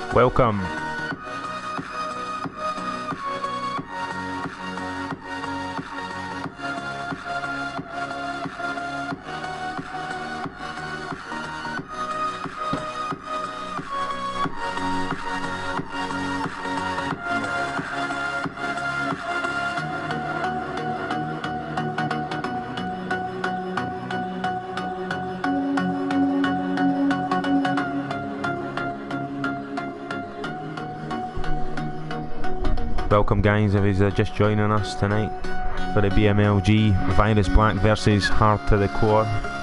Welcome. Welcome guys, if you're just joining us tonight for the BMLG Virus Black versus Hard to the Core.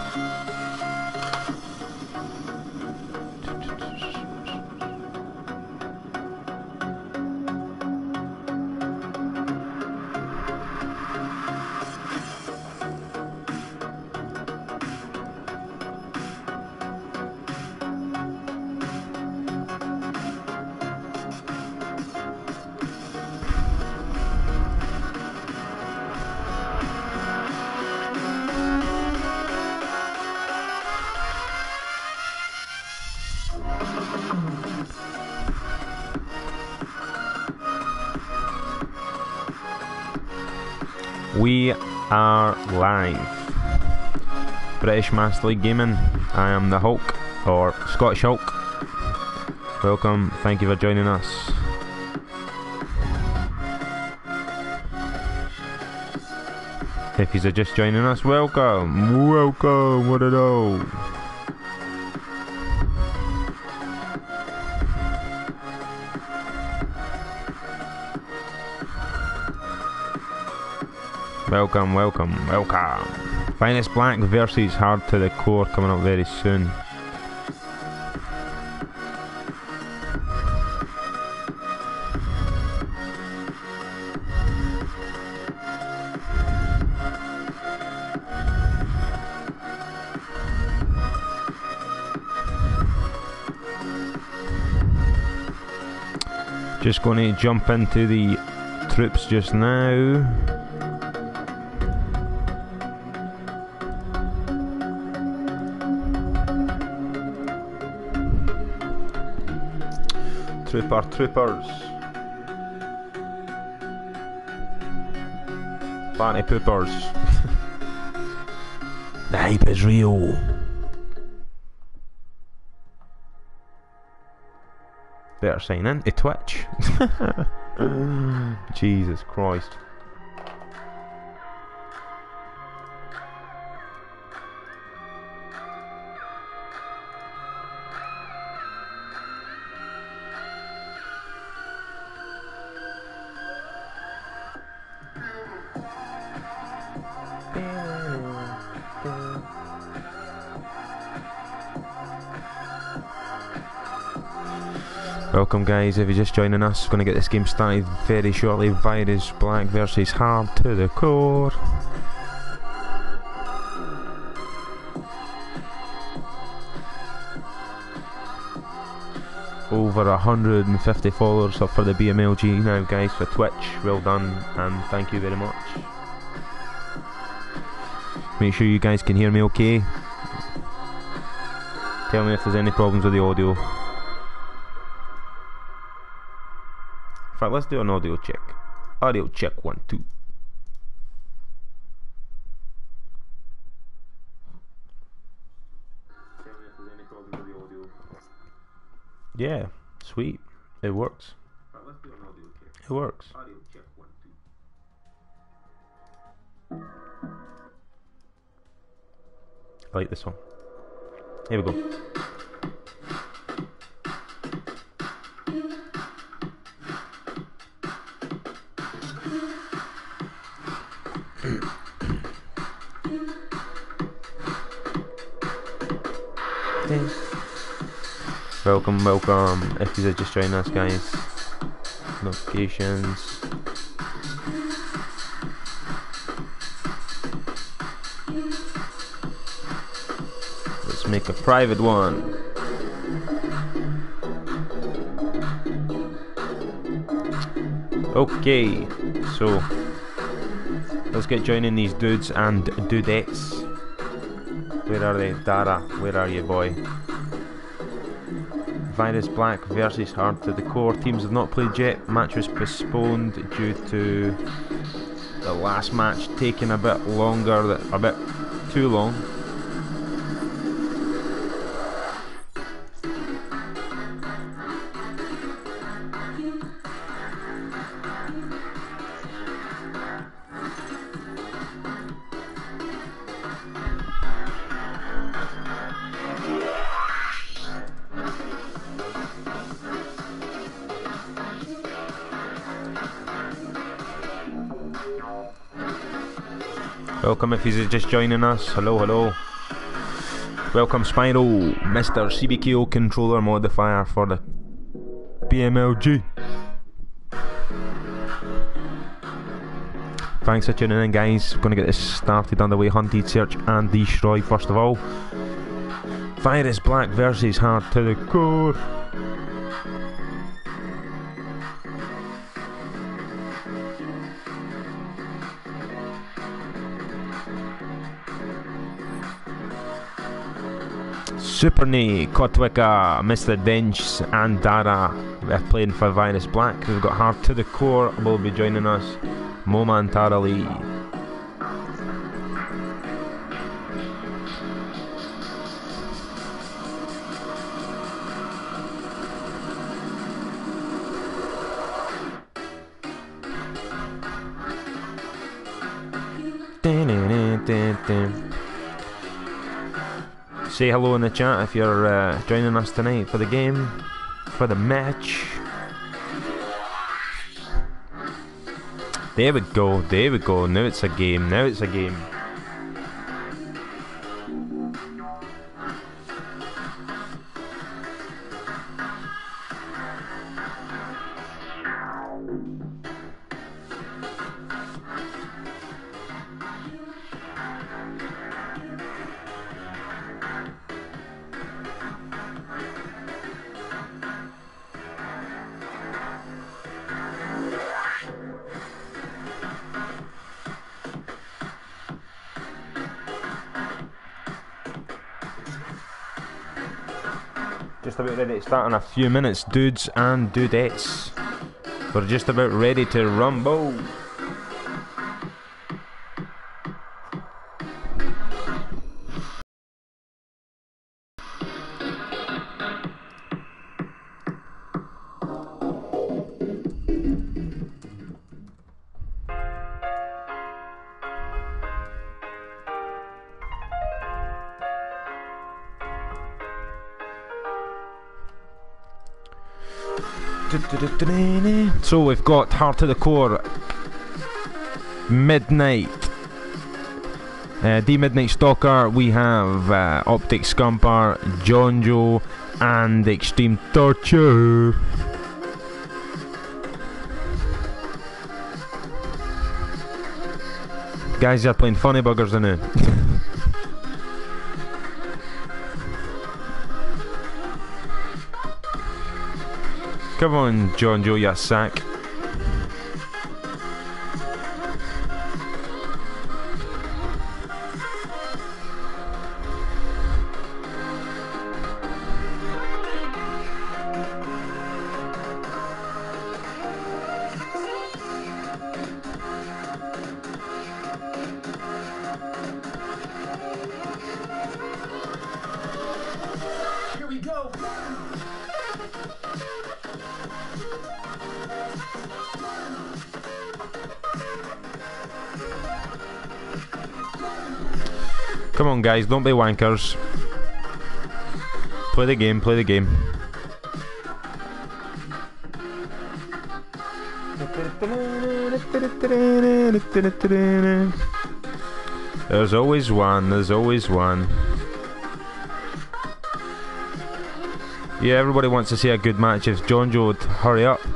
We are live. British Master League Gaming. I am the Hulk, or Scottish Hulk. Welcome, thank you for joining us. If you're just joining us, welcome, welcome, what a know. Welcome, welcome, welcome. Finest Black versus Hard to the Core coming up very soon. Just going to jump into the troops just now. Troopers. Party poopers. The hype is real. Better sign in to Twitch. Jesus Christ. Welcome guys, if you're just joining us, going to get this game started very shortly. Virus Black versus Hard to the Core. Over 150 followers up for the BMLG now guys for Twitch. Well done and thank you very much. Make sure you guys can hear me okay. Tell me if there's any problems with the audio. In fact, let's do an audio check. Audio check 1 2. Tell me if there's any problems with the audio. Yeah, sweet. It works. In fact, let's do an audio check. It works. Audio check 1 2. I like this one. Here we go. Welcome, welcome. If you're just joining us, guys, notifications. Let's make a private one. Okay, so let's get joining these dudes and dudettes. Where are they? Dara, where are you, boy? Virus Black versus Hard to the Core. Teams have not played yet. Match was postponed due to the last match taking a bit longer, a bit too long. Welcome if he's just joining us. Hello, hello. Welcome Spyro, Mr. CBKO controller modifier for the BMLG. Thanks for tuning in, guys. We're going to get this started underway. Hunted, Search and Destroy first of all. Virus Black versus Hard to the Core. Superny, Kotwika, Mr. Dench and Dara are playing for Virus Black. We've got Hard to the Core will be joining us momentarily. Say hello in the chat if you're joining us tonight for the game, for the match. There we go, there we go. Now it's a game, now it's a game. Just about ready to start in a few minutes, dudes and dudettes. We're just about ready to rumble. So we've got Heart to the Core, Midnight, D-Midnight Stalker, we have Optic Scumper, Jonjo and Extreme Torture. Guys are playing funny buggers now. Come on, Jonjo, you sack. Here we go. Come on, guys, don't be wankers. Play the game, play the game. There's always one, there's always one. Yeah, everybody wants to see a good match. If Jonjo would hurry up.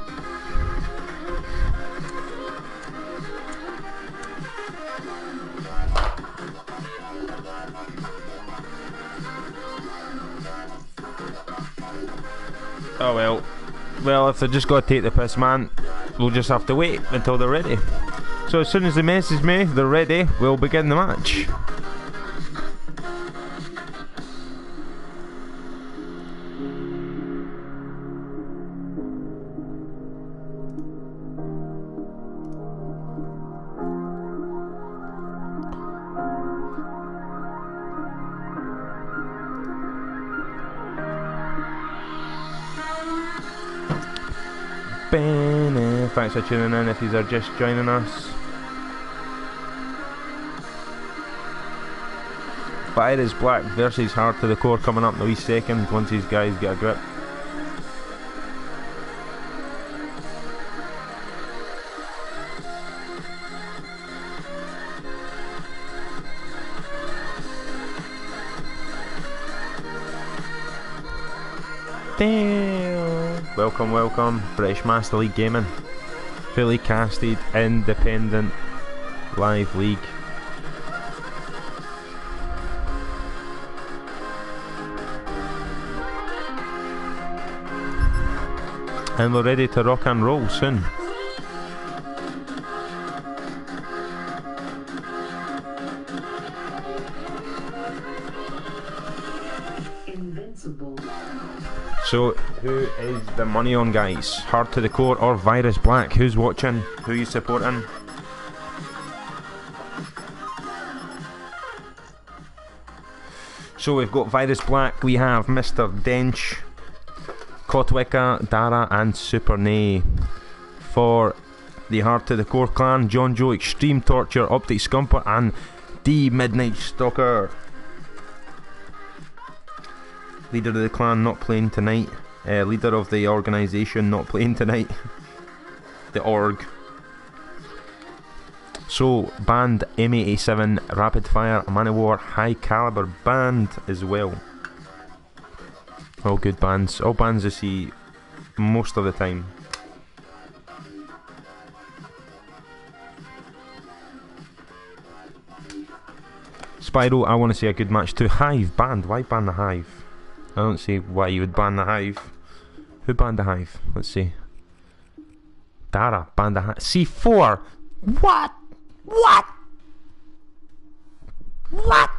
Oh well. Well, if they're just got to take the piss, man, we'll just have to wait until they're ready. So as soon as they message me, they're ready, we'll begin the match. Thanks for tuning in if you are just joining us. Virus Black versus Hard to the Core coming up in a wee second once these guys get a grip. Damn. Welcome, welcome. British Master League Gaming. Fully casted, independent, live league. And we're ready to rock and roll soon. Invincible. So, who is the money on, guys? Hard to the Core or Virus Black? Who's watching? Who are you supporting? So we've got Virus Black, we have Mr. Dench, Kotweka, Dara and Super Nay. For the Hard to the Core clan, John Joe, Extreme Torture, Optic Scumper and D Midnight Stalker. Leader of the clan not playing tonight. Leader of the organisation not playing tonight. The org. So, banned M87, Rapid Fire, Manowar, High Caliber banned as well. All good bands. All bands I see most of the time. Spyro, I want to see a good match too. Hive banned. Why ban the Hive? I don't see why you would ban the Hive. Who banned the Hive? Let's see. Dara banned the Hive. C4! What? What? What?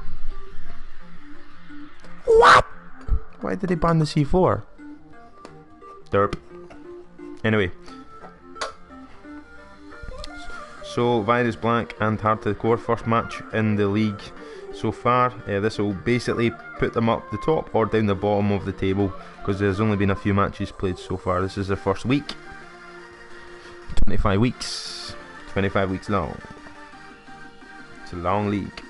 What? Why did they ban the C4? Derp. Anyway. So, Virus Black and Hard to the Core, first match in the league so far. This will basically put them up the top or down the bottom of the table, because there's only been a few matches played so far. This is the first week. 25 weeks. 25 weeks long. It's a long league.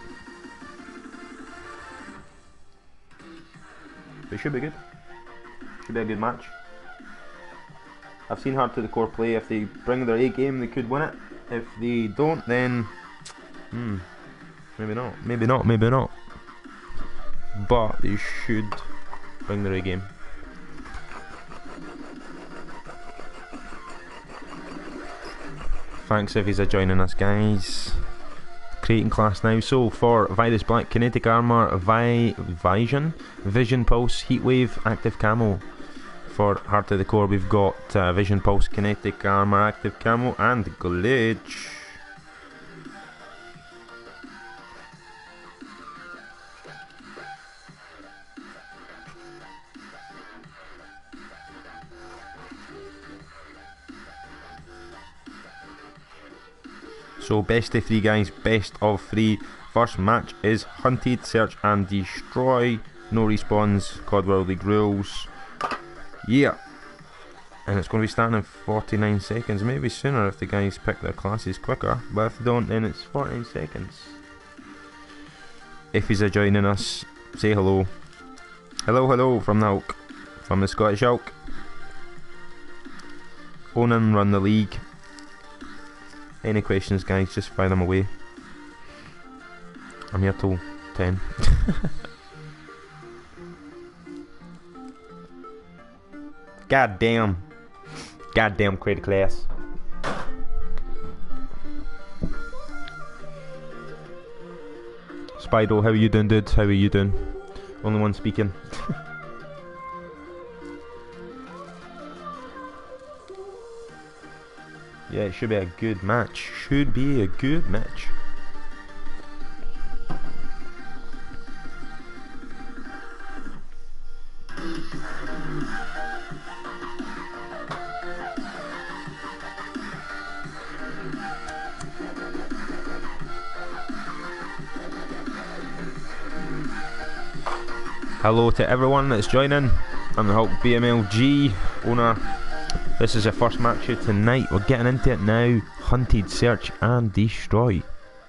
But it should be good. Should be a good match. I've seen Hard to the Core play. If they bring their A game, they could win it. If they don't, then maybe not. Maybe not. Maybe not. But they should bring their A game. Thanks if he's joining us, guys. Creating class now. So for Virus Black, Kinetic Armor, Vision Pulse, Heatwave, Active Camo. For Hard to the Core, we've got Vision Pulse, Kinetic Armor, Active Camo, and Glitch. So best of 3, guys, best of 3. First match is Hunted, Search and Destroy. No respawns, COD World League rules. Yeah. And it's going to be starting in 49 seconds. Maybe sooner if the guys pick their classes quicker. But if they don't, then it's 49 seconds. If he's joining us, say hello. Hello, hello from the Hulk. From the Scottish Hulk. Own and run the league. Any questions, guys, just fire them away. I'm here till 10. Goddamn creative class. Spyro, how are you doing, dude? How are you doing? Only one speaking. Yeah, it should be a good match. Should be a good match. Hello to everyone that's joining. I'm the Hulk BMLG, owner This is the first match of tonight. We're getting into it now. Hunted, Search and Destroy.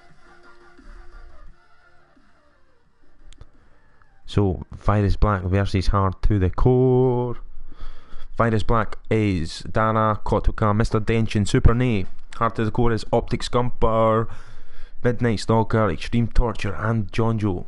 So, Virus Black versus Hard to the Core. Virus Black is Dara, Kotoka, Mr. Dench and Super Nay. Hard to the Core is Optic Scumper, Midnight Stalker, Extreme Torture and Jonjo.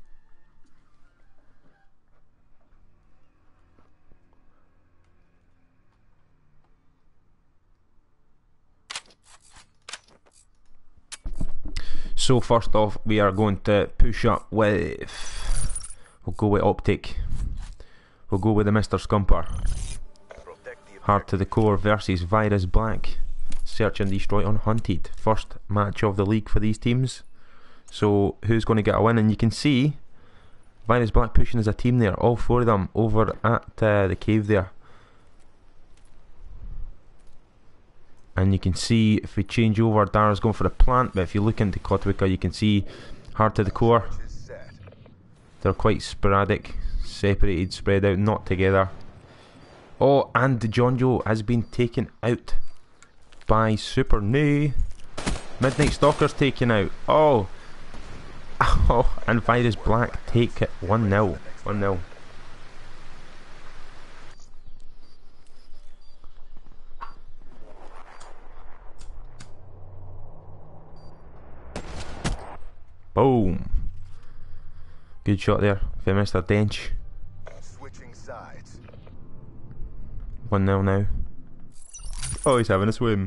So first off, we are going to push up with... We'll go with Optic. We'll go with the Mr. Scumper. Hard to the Core versus Virus Black. Search and Destroy on Hunted. First match of the league for these teams. So who's going to get a win? And you can see Virus Black pushing as a team there. All four of them over at the cave there. And you can see if we change over, Dara's going for the plant, but if you look into Kotwika you can see Hard to the Core. They're quite sporadic, separated, spread out, not together. Oh, and Jonjo has been taken out by Super New. Midnight Stalker's taken out. Oh, and Virus Black take it 1-0. 1-0. Boom. Good shot there for Mr. Dench. Switching sides. 1-0 now. Oh, he's having a swim.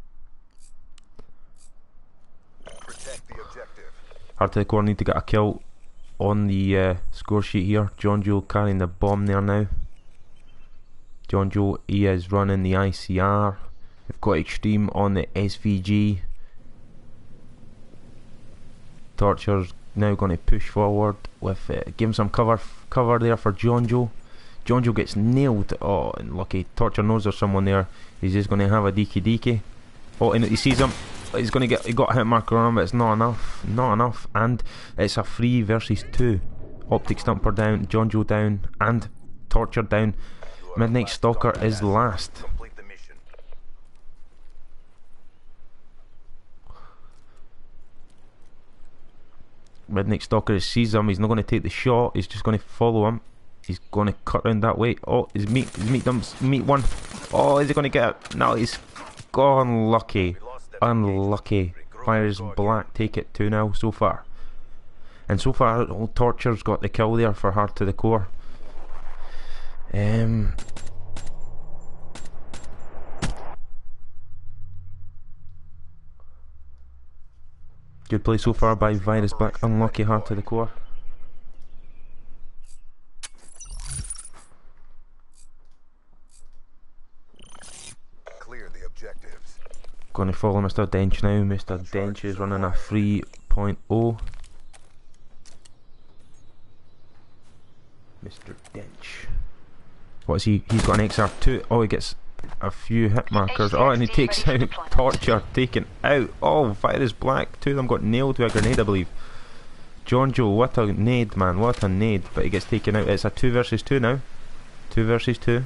Protect the objective. Hard to the Core need to get a kill on the score sheet here. Jonjo carrying the bomb there now. Jonjo, he is running the ICR. We've got Extreme on the SVG. Torture's now going to push forward with give him some cover there for Jonjo. Jonjo gets nailed. Oh, and lucky. Torture knows there's someone there. He's just going to have a DK. Oh, and he sees him. He's going to get. He got a hit marker on him, but it's not enough. Not enough. And it's a 3 versus 2. Optic Stumper down, Jonjo down, and Torture down. Midnight Stalker is last. Midnight Stalker sees him. He's not going to take the shot. He's just going to follow him. He's going to cut round that way. Oh, his meat one. Oh, is he going to get it? No, he's gone. Unlucky. Unlucky. Virus Black take it 2-0 so far. And so far, old Torture's got the kill there for Hard to the Core. Good play so far by Virus Black. Unlucky Hard to the Core. Clear the objectives. Going to follow Mr. Dench now. Mr. Dench is running a 3.0. Mr. Dench. What is he? He's got an XR2. Oh, he gets a few hit markers. Oh, and he takes out Torture, taken out. Oh, Virus Black. 2 of them got nailed with a grenade, I believe. Jonjo, what a nade, man. What a nade. But he gets taken out. It's a 2 versus 2 now. 2 versus 2.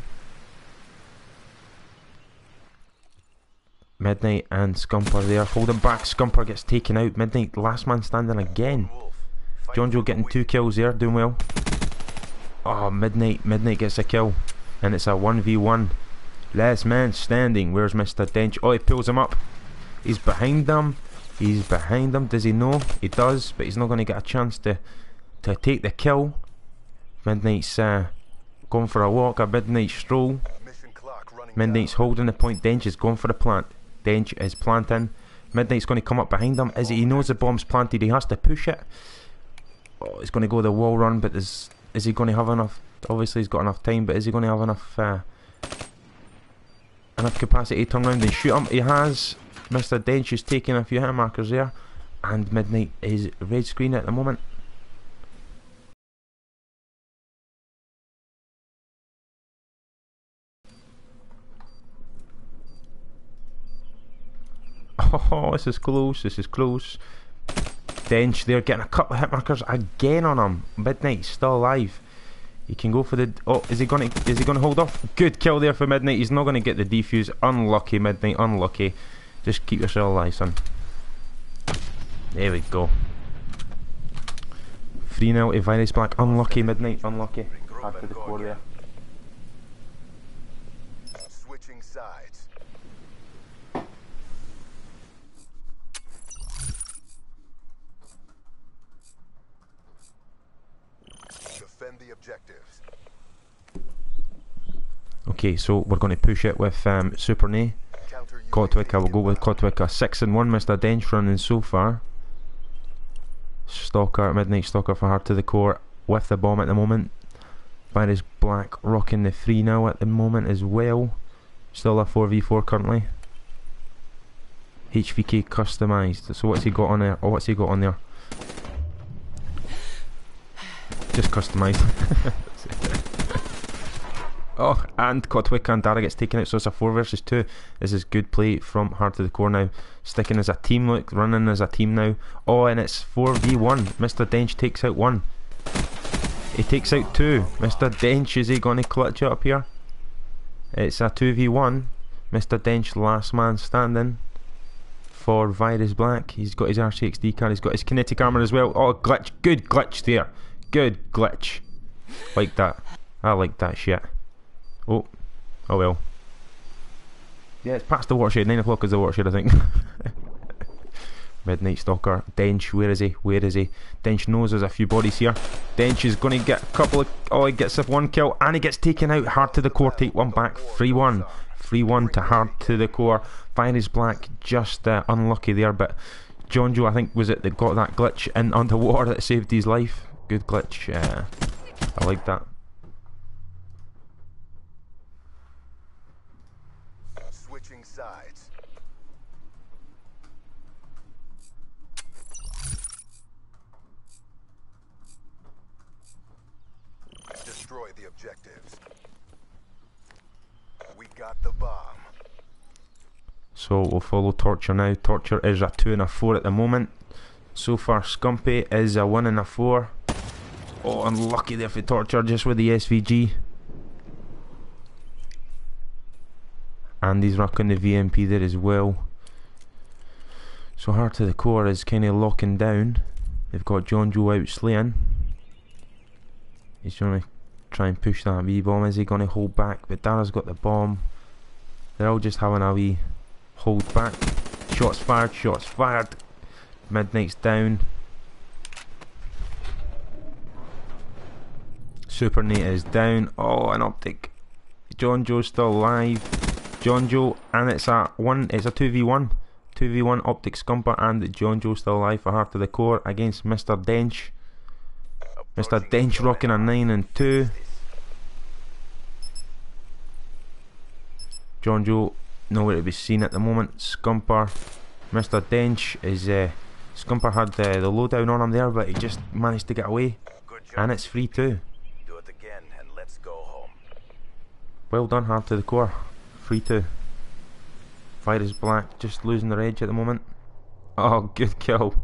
Midnight and Scumper there. Holding back. Scumper gets taken out. Midnight, last man standing again. Jonjo getting 2 kills there. Doing well. Oh, Midnight gets a kill. And it's a 1v1. Last man standing. Where's Mr. Dench? Oh, he pulls him up. He's behind them. He's behind them. Does he know? He does, but he's not going to get a chance to take the kill. Midnight's going for a walk, a midnight stroll. Midnight's holding the point. Dench is going for the plant. Dench is planting. Midnight's going to come up behind him. He knows the bomb's planted. He has to push it. Oh, he's going to go the wall run, but is he going to have enough? Obviously, he's got enough time, but is he going to have enough capacity to turn around and shoot him? He has. Mr. Dench is taking a few hit markers there, and Midnight is red screen at the moment. Oh, this is close. This is close. Dench there getting a couple of hit markers again on him. Midnight's still alive. He can go for the... Oh, is he gonna hold off? Good kill there for Midnight. He's not gonna get the defuse. Unlucky, Midnight, unlucky. Just keep yourself alive, son. There we go. 3-0 to Virus Black. Unlucky, Midnight, unlucky. Back to the core there. Switching sides. Defend the objectives. Okay, so we're going to push it with Super Nay. Counter Kotwicka, we'll go with Kotwicka. 6-1, Mr. Dench running so far. Stalker, Midnight Stalker for Hard to the Core with the bomb at the moment. Virus Black rocking the 3 now at the moment as well. Still a 4v4 currently. HVK customised. So what's he got on there? Oh, what's he got on there? Just customised. Oh, and Kotwicka and Dara gets taken out, so it's a 4 versus 2. This is good play from Hard to the Core now. Sticking as a team, look, running as a team now. Oh, and it's 4v1. Mr. Dench takes out 1. He takes out 2. Mr. Dench, is he going to clutch it up here? It's a 2v1. Mr. Dench, last man standing for Virus Black. He's got his RCXD card, he's got his kinetic armor as well. Oh, glitch, good glitch there. Good glitch. Like that. I like that shit. Oh well. Yeah, it's past the watershed. 9 o'clock is the watershed, I think. Midnight Stalker. Dench, where is he? Where is he? Dench knows there's a few bodies here. Dench is going to get a couple of... Oh, he gets 1 kill and he gets taken out. Hard to the Core, take 1 back. 3-1. 3-1 to Hard to the Core. Virus Black just unlucky there, but John Joe, I think, was it that got that glitch in underwater that saved his life. Good glitch. I like that. Switching sides. Destroy the objectives. We got the bomb. So we'll follow Torture now. Torture is a 2 and a 4 at the moment. So far Scumpy is a 1 and a 4. Oh, unlucky there for Torture, just with the SVG. And he's rocking the VMP there as well. So Hard to the Core is kind of locking down. They've got John Joe out slaying. He's trying to try and push that V-bomb. Is he going to hold back? But Dara's got the bomb. They're all just having a wee hold back. Shots fired, shots fired. Midnight's down. Super Nate is down. Oh, an optic. John Joe's still alive. John Joe, and it's a 2v1. 2v1 Optic Scumper and John Joe still alive for Heart to the Core against Mr. Dench. Mr. Dench rocking a 9 and 2. John Joe nowhere to be seen at the moment. Scumper. Mr. Dench is Scumper had the lowdown on him there, but he just managed to get away. And it's 3-2. Do it again and let's go home. Well done, Heart to the Core. 3-2. Virus Black just losing their edge at the moment. Oh, good kill.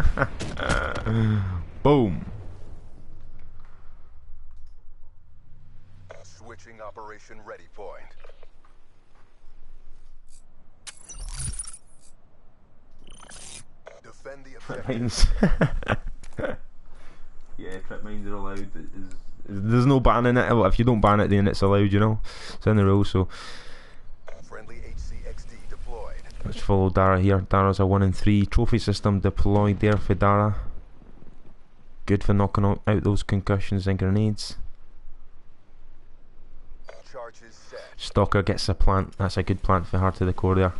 Boom. Switching operation ready point. Defend the Trip objective. mines. Yeah, trip mines are allowed. There's no banning it. Well, if you don't ban it, then it's allowed, you know. It's in the rules, so. Friendly HCXD deployed. Let's follow Dara here. Dara's a 1 and 3. Trophy system deployed there for Dara. Good for knocking out those concussions and grenades. Charges set. Stalker gets a plant. That's a good plant for Heart to the Core there.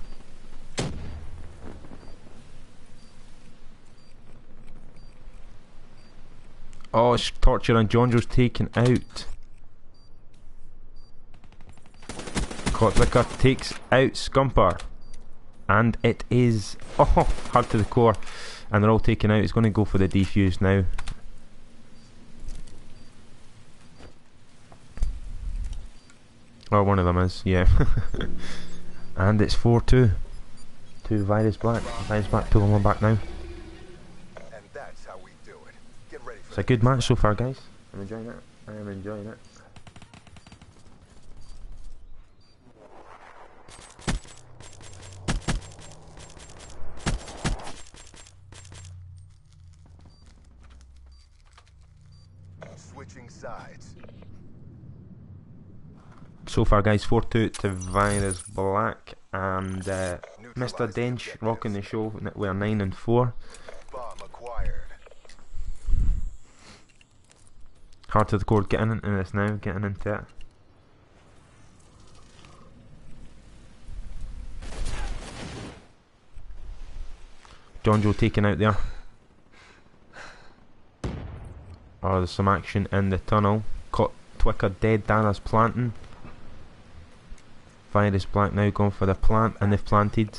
Oh, it's Torture and John Joe's taken out. Kotlicker takes out Scumper. And it is... Oh, Heart to the Core. And they're all taken out. It's going to go for the defuse now. Or one of them is, yeah. And it's 4-2 to Virus Black. Virus Black pulling one back now. And that's how we do it. Get ready for It's a good match so far, guys. I'm enjoying it. I am enjoying it. Switching sides. So far, guys, 4-2 to Virus Black, and Mr. Dench rocking the show. We're 9-4. Bomb acquired. Hard to the core getting into this now, getting into it. John Joe taken out there. Oh, there's some action in the tunnel. Caught Twicker dead, Dana's planting. Virus Black now going for the plant, and they've planted.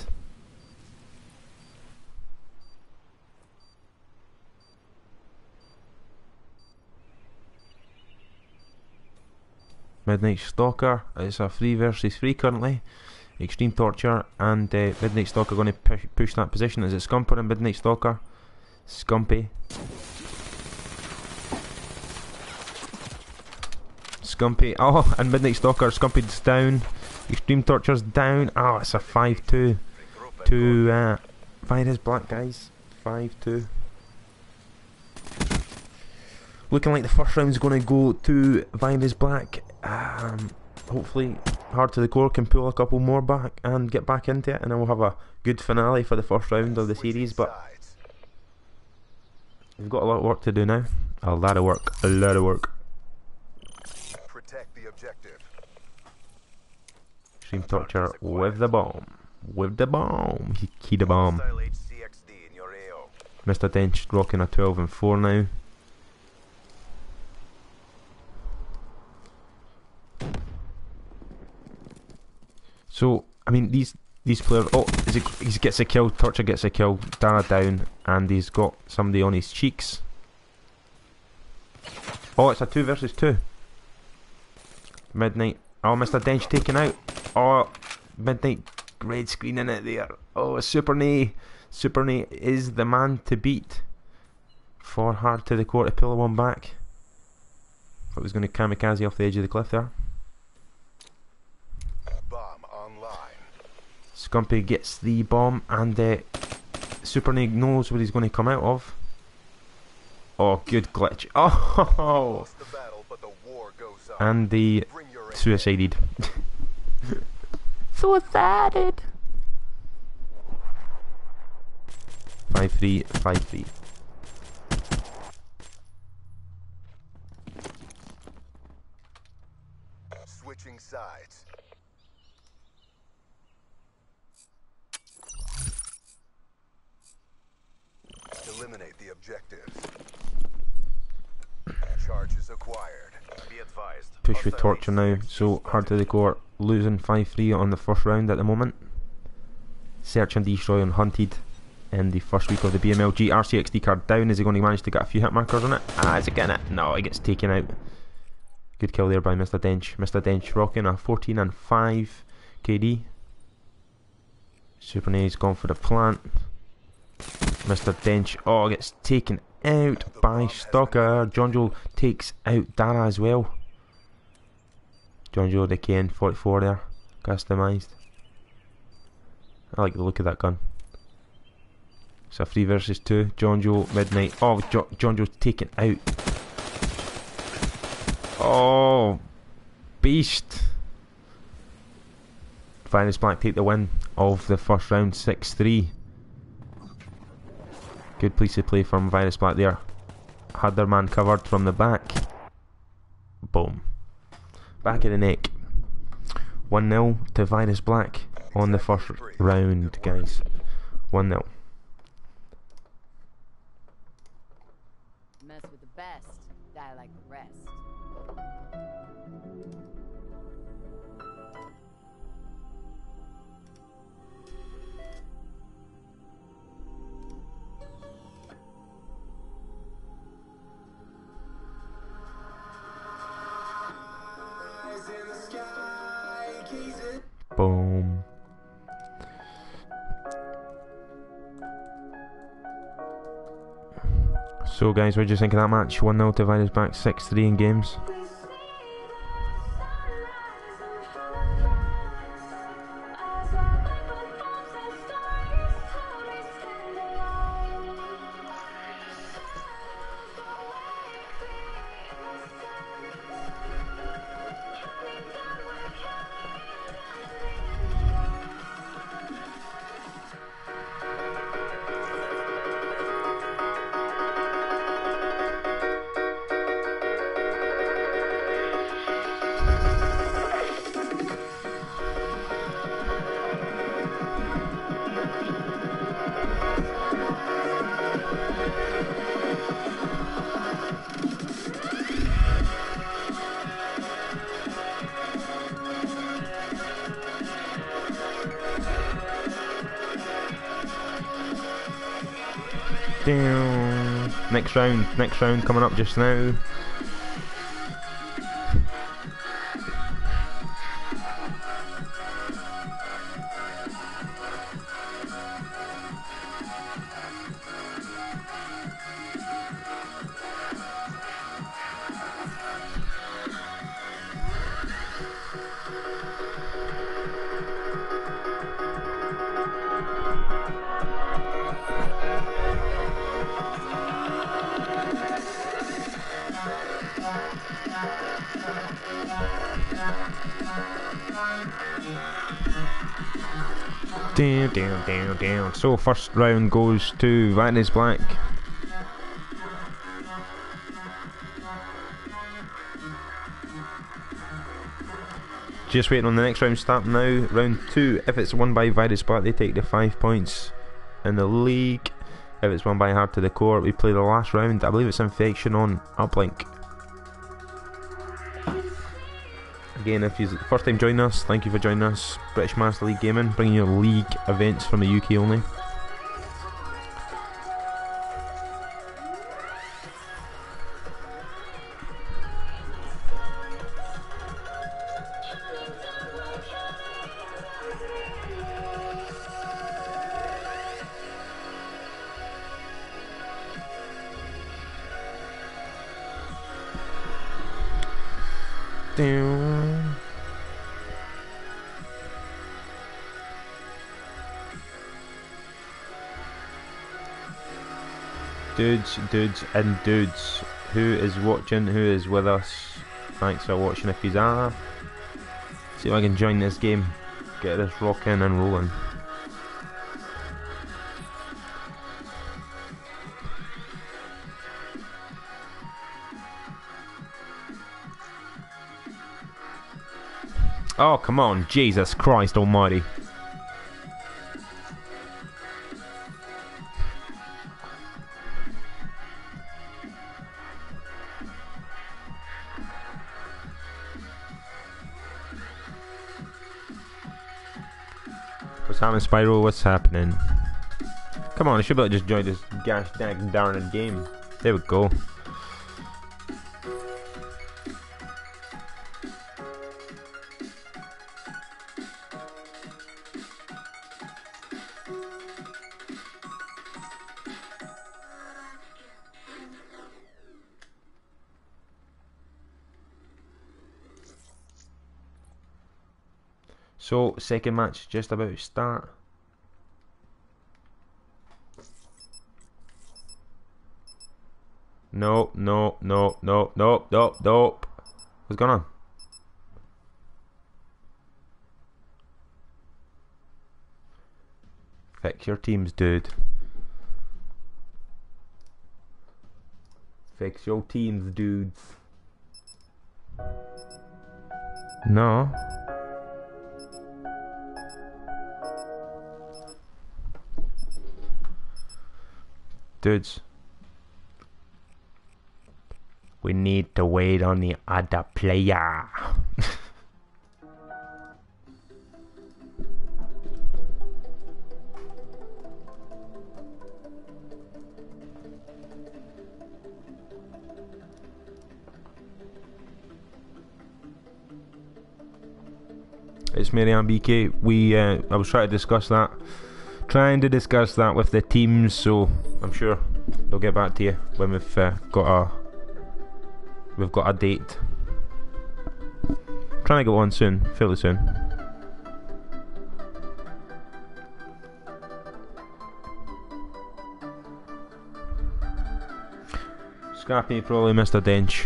Midnight Stalker, it's a 3 versus 3 currently. Extreme Torture and Midnight Stalker going to push that position. Is it Scumper and Midnight Stalker? Scumpy. Scumpy, oh, and Midnight Stalker, Scumpy's down. Extreme Torture's down. Oh, it's a 5-2 to Virus Black, guys. 5-2. Looking like the first round's going to go to Virus Black. Hopefully Hard to the Core can pull a couple more back and get back into it, and then we'll have a good finale for the first round of the series. But we've got a lot of work to do now. A lot of work. A lot of work. Protect the objective. Extreme Torture with the bomb. With the bomb. He keyed the bomb. Hostile HCXD in your AO. Mr. Dench rocking a 12-4 now. So, I mean, these players. Oh, he gets a kill. Torture gets a kill. Dana down, and he's got somebody on his cheeks. Oh, it's a 2 versus 2. Midnight. Oh, Mr. Dench taken out. Oh, Midnight red screen in it there. Oh, Super Nay. Super Nay is the man to beat for Hard to the Core to pull one back. Thought he was going to kamikaze off the edge of the cliff there. Scumpy gets the bomb, and Super Nay knows what he's going to come out of. Oh, good glitch. Oh! And the suicided. Suicided! 5-3, 5-3. Switching sides. Eliminate the objectives. Charges acquired. Be advised. Push with Torture now, so Hard to the Core losing 5-3 on the first round at the moment. Search and Destroy on Hunted in the first week of the BMLG. RCXD card down. Is he going to manage to get a few hit markers on it? Is he getting it? No, he gets taken out. Good kill there by Mr. Dench. Mr. Dench rocking a 14-5 KD. Super Nay's gone for the plant. Mr. Dench, oh, gets taken out by Stalker. John Joe takes out Dara as well. John Joe, the KN-44 there, customised. I like the look of that gun. It's a 3 versus 2. John Joe, Midnight. Oh, John Joe's taken out. Oh, beast. Virus Black take the win of the first round, 6-3. Good piece of play from Virus Black there. Had their man covered from the back. Boom. Back of the neck. 1-0 to Virus Black on the first round, guys. 1-0. Mess with the best, die like the rest. Boom. So guys, what do you think of that match? 1-0 to Virus Black, 6-3 in games. Down. Next round coming up just now. Down. So first round goes to Virus Black. Just waiting on the next round start now. Round 2, if it's won by Virus Black, they take the 5 points in the league. If it's won by Hard to the Core, we play the last round. I believe it's Infection on Uplink. Again, if you're the first time joining us, thank you for joining us. British Master League Gaming, bringing you league events from the UK only. Dudes and dudes, who is watching, who is with us, thanks for watching. If you are, see if I can join this game, get this rocking and rolling. Oh come on, Jesus Christ almighty. What's happening, Spyro? What's happening? Come on, I should be able to just join this gosh dang darn game. There we go. So, second match just about to start. Nope. What's going on? Fix your teams, dude. Fix your teams, dudes. No. Dudes, we need to wait on the other player. It's Marianne BK. I was trying to discuss that. Trying to discuss that with the teams, so I'm sure they'll get back to you when we've got a date. Trying to get one soon, fairly soon. Scrappy probably missed a dench.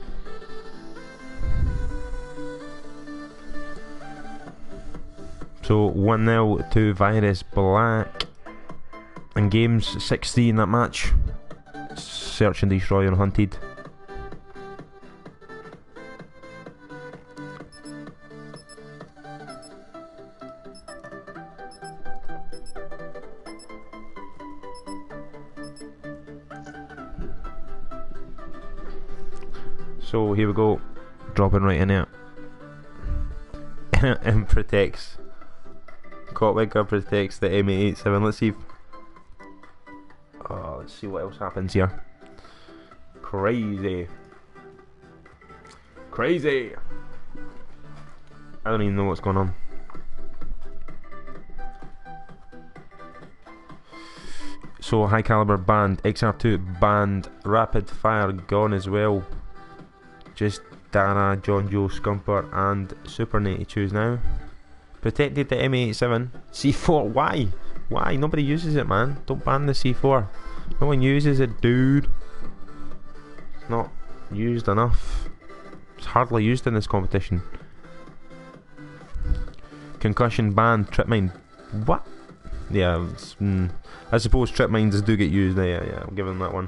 So 1-0 to Virus Black. And games 16 that match. Search and Destroy and Hunted. So here we go. Dropping right in it. And protects. Kotwiger protects the M887. Let's see if... Oh, Let's see what else happens here. Crazy. Crazy. I don't even know what's going on. So high caliber banned, XR2 banned, rapid fire gone as well. Just Dara, John Joe, Scumper and Super Nate to choose now. Protected the M87. C4, why? Why? Nobody uses it, man. Don't ban the C4. No one uses it, dude. It's not used enough. It's hardly used in this competition. Concussion banned, trip mine. What? Yeah, I suppose trip mines do get used. Yeah, I'll give them that one.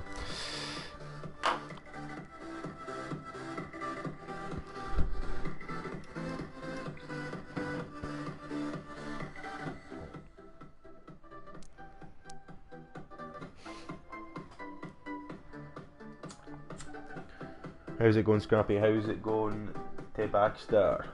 How's it going, Scrappy? How's it going to Baxter?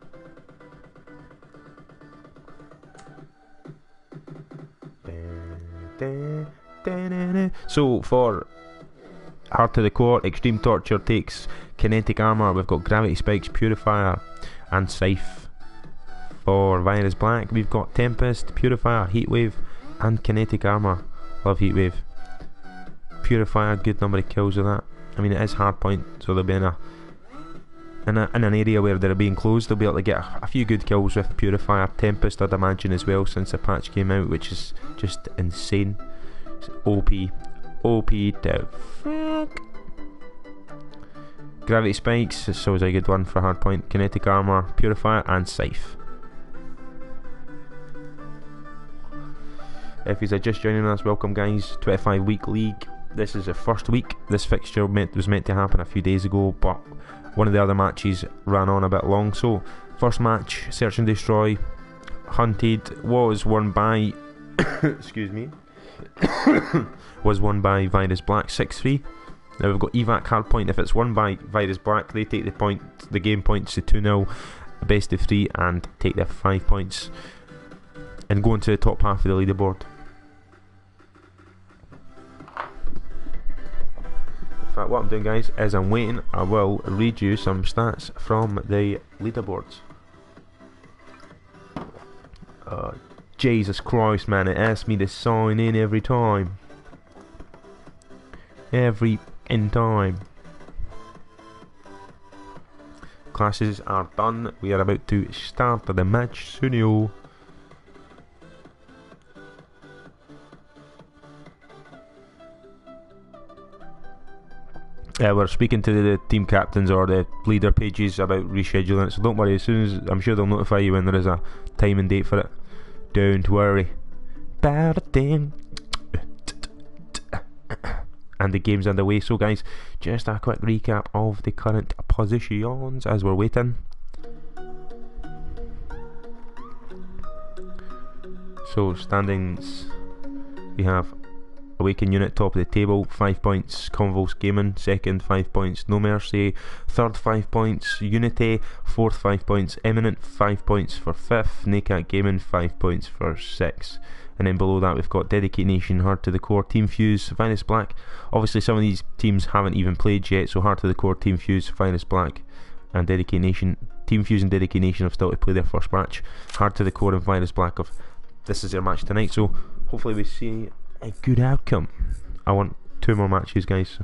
So for Hard to the Core, Extreme Torture takes Kinetic Armor. We've got Gravity Spikes, Purifier and Scythe. For Virus Black we've got Tempest, Purifier, Heatwave and Kinetic Armor. Love Heatwave. Purifier, good number of kills with that. I mean, it is hardpoint, so they'll be in an area where they're being closed. They'll be able to get a few good kills with Purifier. Tempest, I'd imagine, as well, since the patch came out, which is just insane. It's OP to fuck. Gravity Spikes is always a good one for hardpoint. Kinetic Armor, Purifier and Scythe. If you're just joining us, welcome guys. 25 week league. This is the first week. This fixture was meant to happen a few days ago, but one of the other matches ran on a bit long. So, first match, Search and Destroy, Hunted, was won by excuse me, was won by Virus Black 6-3. Now we've got Evac Hardpoint. If it's won by Virus Black, they take the game points to 2-0, best of 3, and take their 5 points and go into the top half of the leaderboard. In fact, what I'm doing, guys, is I'm waiting. I will read you some stats from the leaderboards. Jesus Christ, man, it asks me to sign in every time. Every time. Classes are done. We are about to start the match soon. We're speaking to the team captains or the leader pages about rescheduling it, so don't worry. As soon as, I'm sure they'll notify you when there is a time and date for it. Don't worry about a thing. And the game's underway. So guys, just a quick recap of the current positions as we're waiting. So standings, we have Awaken Unit top of the table, 5 points. Convulse Gaming second, 5 points. No Mercy third, 5 points. Unity fourth, 5 points. Eminent 5 points for fifth. NACAT Gaming 5 points for sixth. And then below that we've got Dedicated Nation, Hard to the Core, Team Fuse, Virus Black. Obviously some of these teams haven't even played yet, so Hard to the Core, Team Fuse, Virus Black and Dedicated Nation. Team Fuse and Dedicated Nation have still to play their first match. Hard to the Core and Virus Black have, this is their match tonight, so hopefully we see a good outcome. I want 2 more matches, guys.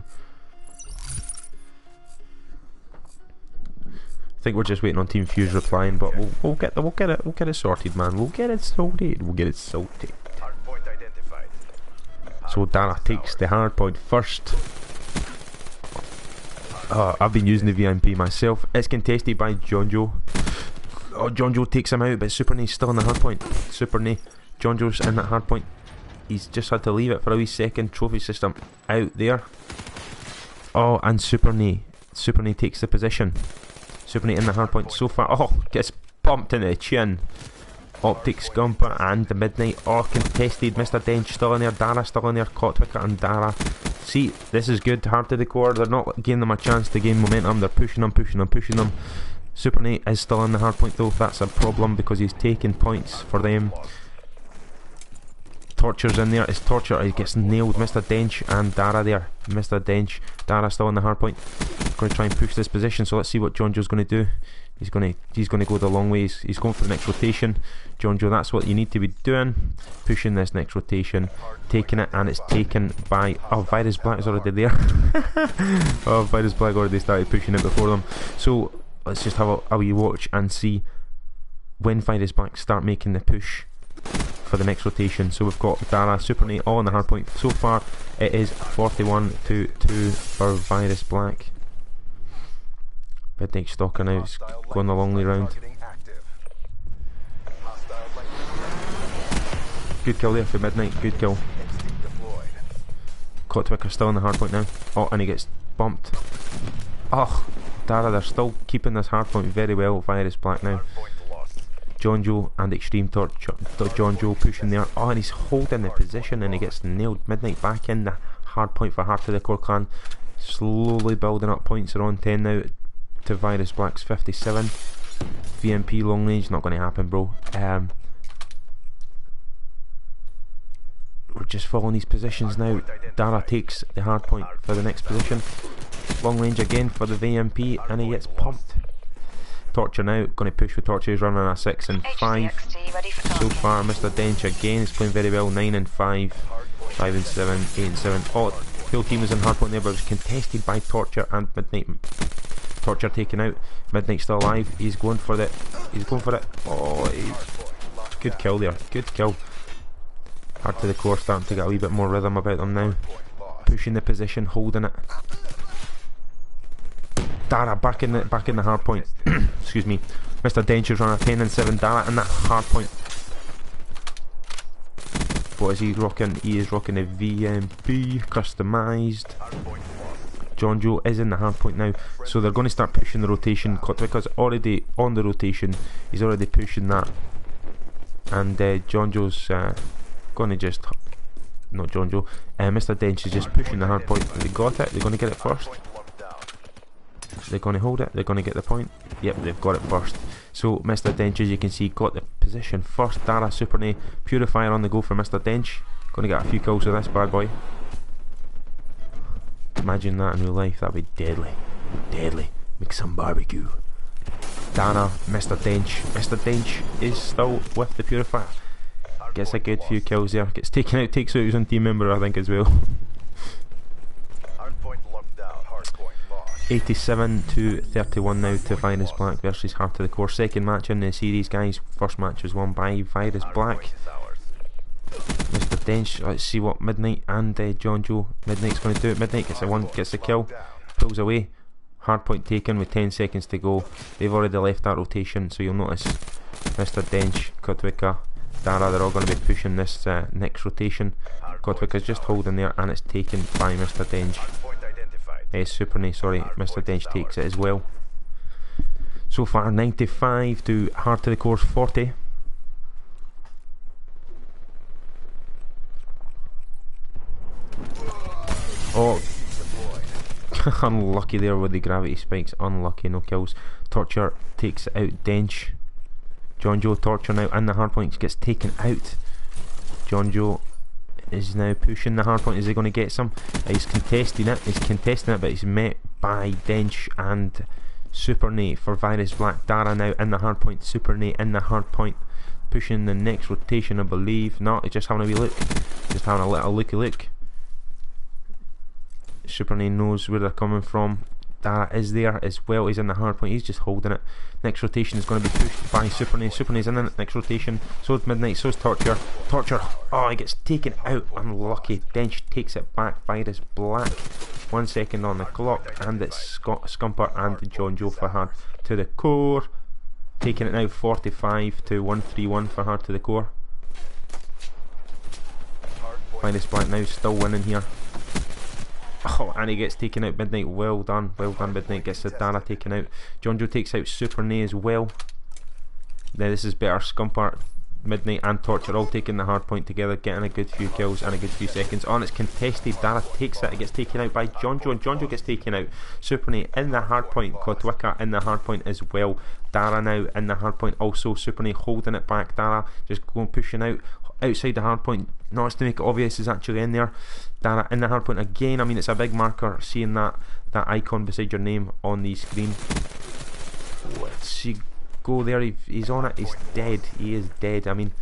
I think we're just waiting on Team Fuse replying, but we'll get it sorted, man. We'll get it sorted. Hardpoint identified. So Dara takes the hardpoint first. I've been using the VMP myself. It's contested by John Joe. Oh, John Joe takes him out, but Super Nate's still in the hardpoint. Super Nate, John Joe's in that hardpoint. He's just had to leave it for a wee second. Trophy system out there. Oh, and Super Nate takes the position. Super Nate in the hardpoint so far. Oh, gets bumped in the chin. Optic Scumper and the Midnight. Oh, contested. Mr. Dench still in there. Dara still in there. Cotwicker and Dara. See, this is good. Hard to the Core. They're not giving them a chance to gain momentum. They're pushing them. Super Nate is still in the hardpoint though. That's a problem because he's taking points for them. Torture's in there. It's Torture. He gets nailed. Mr. Dench and Dara there. Mr. Dench. Dara still on the hard point. Going to try and push this position. So let's see what John Joe's going to do. He's going to go the long ways. He's going for the next rotation. John Joe, that's what you need to be doing. Pushing this next rotation. Taking it, and it's taken by... Oh, Virus Black is already there. Oh, Virus Black already started pushing it before them. So let's just have a wee watch and see when Virus Black start making the push for the next rotation. So we've got Dara, Super Nate all on the hard point. So far it is 41-2 for Virus Black. Midnight Stalker now is going the long way round. Good kill there for Midnight, good kill. Clockwicker still on the hard point now. Oh, and he gets bumped. Oh, Dara, they're still keeping this hard point very well. Virus Black now. John Joe and Extreme Torture. John Joe pushing there. Oh, and he's holding the position and he gets nailed. Midnight back in the hard point for Heart of the Core Clan. Slowly building up points. They're on 10 now to Virus Black's 57. VMP long range, not going to happen, bro. We're just following these positions now. Dara takes the hard point for the next position. Long range again for the VMP and he gets pumped. Torture now, going to push with Torture. He's running a 6 and 5 so far. Mr. Dench again is playing very well. 9 and 5, 5 and 7, 8 and 7. Oh, the whole team was in hard point there, but it was contested by Torture and Midnight. Torture taken out. Midnight still alive. He's going for it. He's going for it. Oh, good kill there. Good kill. Heart to the Core starting to get a wee bit more rhythm about them now. Pushing the position, holding it. Dara back in the hard point. Excuse me. Mr. Dench is running a 10 and 7. Dara in that hard point. What is he rocking? He is rocking a VMP customized. John Joe is in the hard point now, so they're going to start pushing the rotation. Clockwicker's already on the rotation. He's already pushing that, and John Joe's going to just... Not John Joe. Mr. Dench is just pushing the hard point. They got it. They're going to get it first. They're going to hold it. They're going to get the point. Yep, they've got it first. So Mr. Dench, as you can see, got the position first. Dara, Super Nate, Purifier on the go for Mr. Dench. Going to get a few kills with this bad boy. Imagine that in real life. That'd be deadly. Deadly. Make some barbecue. Dara, Mr. Dench. Mr. Dench is still with the Purifier. Gets a good few kills there. Gets taken out, takes out his own team member, I think, as well. 87-31 now to Virus Black versus Heart of the Core. Second match in the series, guys. First match was won by Virus Black. Mr. Dench, let's see what Midnight and John Joe. Midnight's going to do it. Midnight gets a kill, pulls away. Hard point taken with 10 seconds to go. They've already left that rotation, so you'll notice Mr. Dench, Clockwicker, Dara, they're all going to be pushing this next rotation. Clockwicker's just holding there, and it's taken by Mr. Dench. Super Nate, sorry, Mr. Dench takes it as well. So far 95 to Heart of the Core's 40. Oh, unlucky there with the gravity spikes. Unlucky, no kills. Torture takes out Dench. John Joe, Torture now in the hard point, gets taken out. John Joe is now pushing the hard point. Is he going to get some? He's contesting it. But he's met by Dench and Super Nate for Virus Black. Dara now in the hard point. Super Nate in the hard point, pushing the next rotation, I believe. No, he's just having a wee look. Just having a little looky look. Super Nate knows where they're coming from. Dara is there as well. He's in the hard point. He's just holding it. Next rotation is going to be pushed by Super Nate. Super Nate's in the next rotation. So is Midnight. So is Torture. Torture. Oh, he gets taken out. Unlucky. Dench takes it back. Virus Black. 1 second on the clock, and it's Scumper and John Joe for Heart to the Core. Taking it now 45 to 131 for Heart to the Core. Virus Black now still winning here. Oh, and he gets taken out. Midnight, well done Midnight. Gets the Dara taken out. John Joe takes out Super Nate as well. Now this is better. Scumper Midnight and Torture all taking the hard point together, getting a good few kills and a good few seconds on. It's contested. Dara takes it. It gets taken out by Jonjo, and Jonjo gets taken out. Supernate in the hard point. Kotwika in the hard point as well. Dara now in the hard point also. Supernate holding it back. Dara just going pushing out outside the hard point. Not to make it obvious is actually in there. Dara in the hard point again. I mean, it's a big marker seeing that icon beside your name on the screen. Let's see. Go there, he's on it, he's dead, he is dead. I mean,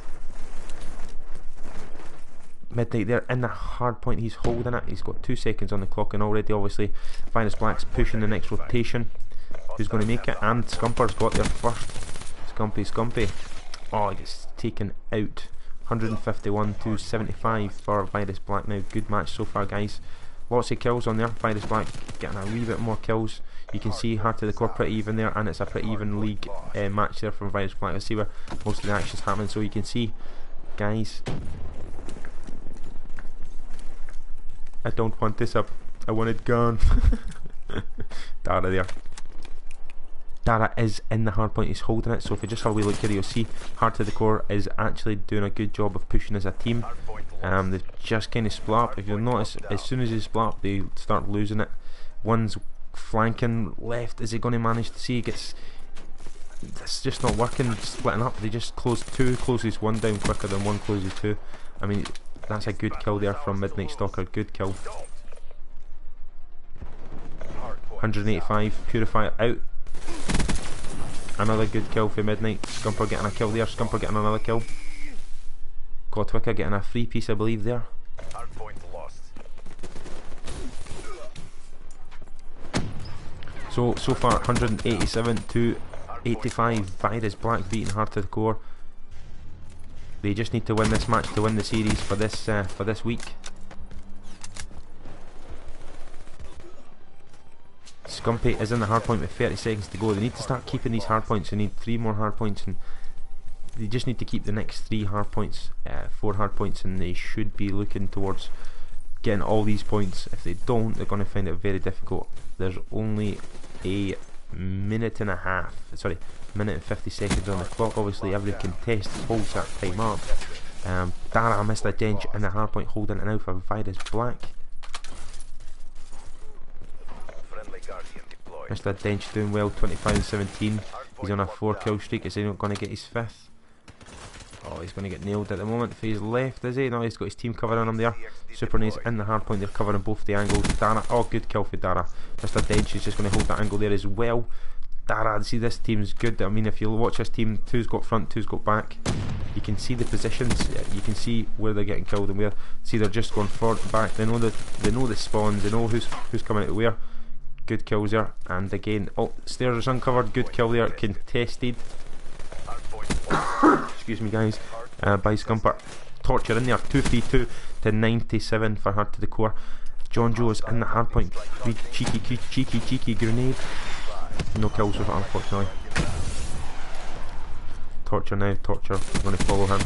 Midnight there in the hard point, he's holding it, he's got 2 seconds on the clock, and already obviously Virus Black's pushing the next rotation. Who's going to make it? And Scumper's got there first. Scumpy. Oh, he gets taken out. 151 to 75 for Virus Black now. Good match so far, guys. Lots of kills on there. Virus Black getting a wee bit more kills. You can see Heart to the Core pretty even there, and it's a pretty even league match there from Virus Black. Let's see where most of the action's happening. So you can see, guys, I don't want this up. I want it gone. Dara there. Dara is in the hard point, he's holding it. So if you just have a wee look here, you'll see Heart to the Core is actually doing a good job of pushing as a team. They've just kind of split up. If you'll notice, as soon as they split up, they start losing it. One's flanking left. Is he going to manage to see? It's just not working. Splitting up. They just closes one down quicker than one closes two. I mean, that's a good kill there from Midnight Stalker. Good kill. 185. Purifier out. Another good kill for Midnight. Scumper getting a kill there. Scumper getting another kill. Kotwika getting a free piece, I believe, there. So far 187 to 85. Virus Black beating Heart to the Core. They just need to win this match to win the series for this week. Scumpy is in the hard point with 30 seconds to go. They need to start keeping these hard points. They need 3 more hard points, and they just need to keep the next 3 hard points, 4 hard points, and they should be looking towards getting all these points. If they don't, they're going to find it very difficult. There's only a minute and 50 seconds on the clock. Obviously every contest holds that time up. Dara missed a dench in the hard point, holding it now for Virus Black. Mr. Dench doing well, 25-17. He's on a 4 kill streak. Is he not going to get his 5th? Oh, he's going to get nailed at the moment for his left, is he? No, he's got his team cover on him there. Supernade's in the hard point, they're covering both the angles. Dara, oh, good kill for Dara. Mr. Dench is just going to hold that angle there as well. Dara, see, this team's good. I mean, if you watch this team, 2's got front, 2's got back. You can see the positions, you can see where they're getting killed and where. See, they're just going forward and back. They know the spawns, they know who's coming out where. Good kills there, and again, oh, stairs is uncovered. Good kill there, contested. Excuse me, guys. By Scumper. Torture in there, 232 to 97 for Heart to the Core. Jonjo is in the hard point. Big cheeky grenade. No kills with it, unfortunately. Torture now. Torture is going to follow him.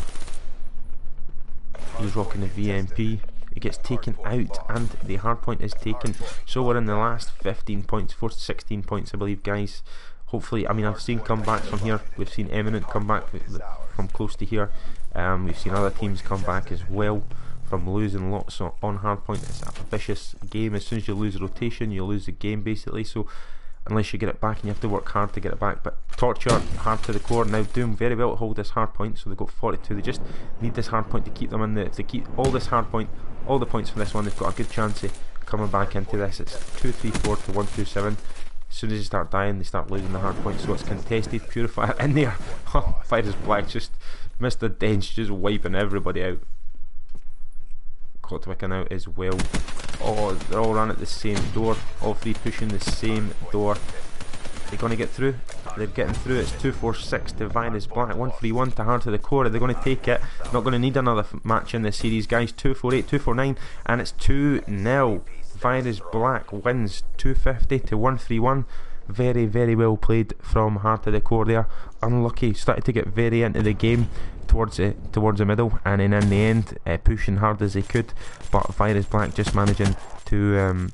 He's rocking the VMP. It gets taken out, and the hard point is taken. So we're in the last 15 points, 16 points, I believe, guys. Hopefully, I mean, I've seen comebacks from here. We've seen Eminent come back from close to here. We've seen other teams come back as well from losing lots on hard point. It's a vicious game. As soon as you lose a rotation, you lose the game, basically. So unless you get it back, and you have to work hard to get it back. But Torture, Heart to the Core, now doing very well to hold this hard point. So they've got 42. They just need this hard point to keep them in the. If they keep all this hard point, all the points for this one, they've got a good chance of coming back into this. It's 2-3-4 to 1-2-7. As soon as you start dying, they start losing the hard points. So it's contested. Purifier in there. Virus Black just Mr. Dench just wiping everybody out. Kotwika out as well. Oh, they're all run at the same door. All 3 pushing the same door. They're going to get through. They're getting through. It's 2-4-6 to Virus Black. 1-3-1 to Heart to the Core. Are they going to take it? Not going to need another match in this series, guys. 2-4-8, 2-4-9, and it's 2-0. Virus Black wins 250 to 1-3-1. Very, very well played from Heart to the Core there. Unlucky. Started to get very into the game towards the middle, and then in the end pushing hard as they could, but Virus Black just managing to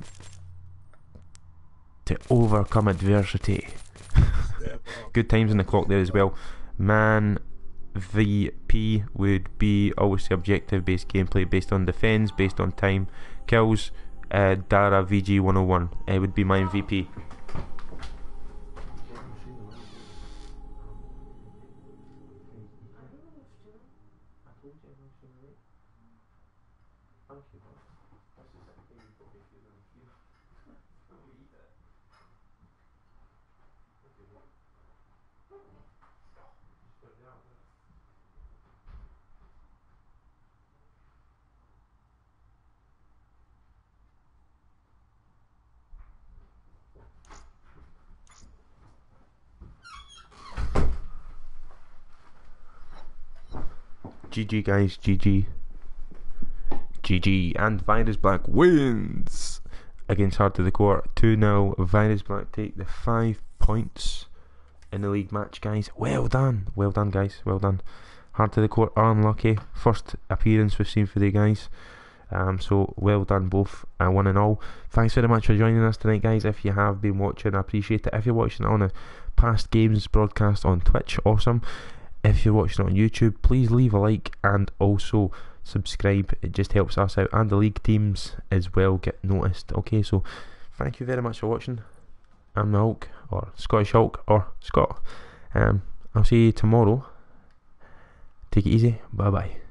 overcome adversity. Good times on the clock there as well. Man MVP would be obviously objective based gameplay based on defense, based on time, kills. Dara VG 101 would be my MVP. GG guys, GG. GG, and Virus Black wins against Heart to the Core 2-0. Virus Black take the 5 points in the league match, guys. Well done guys, well done. Heart to the Core are unlucky, first appearance we've seen for the guys, so well done both, one and all. Thanks very much for joining us tonight, guys. If you have been watching, I appreciate it. If you're watching it on a past games broadcast on Twitch, awesome. If you're watching it on YouTube, please leave a like and also subscribe. It just helps us out and the league teams as well get noticed. Okay, so thank you very much for watching. I'm the Hulk, or Scottish Hulk, or Scott. I'll see you tomorrow. Take it easy. Bye bye.